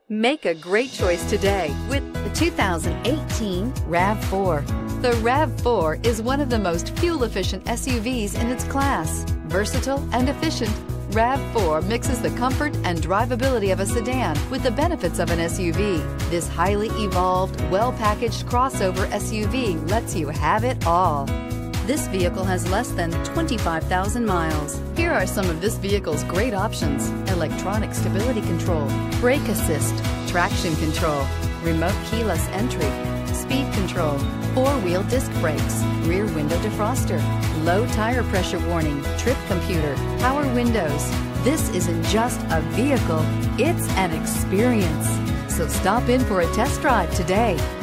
Make a great choice today with the 2018 RAV4. The RAV4 is one of the most fuel-efficient SUVs in its class. Versatile and efficient, RAV4 mixes the comfort and drivability of a sedan with the benefits of an SUV. This highly evolved, well-packaged crossover SUV lets you have it all. This vehicle has less than 25,000 miles. Here are some of this vehicle's great options: electronic stability control, brake assist, traction control, remote keyless entry, speed control, four-wheel disc brakes, rear window defroster, low tire pressure warning, trip computer, power windows. This isn't just a vehicle, it's an experience. So stop in for a test drive today.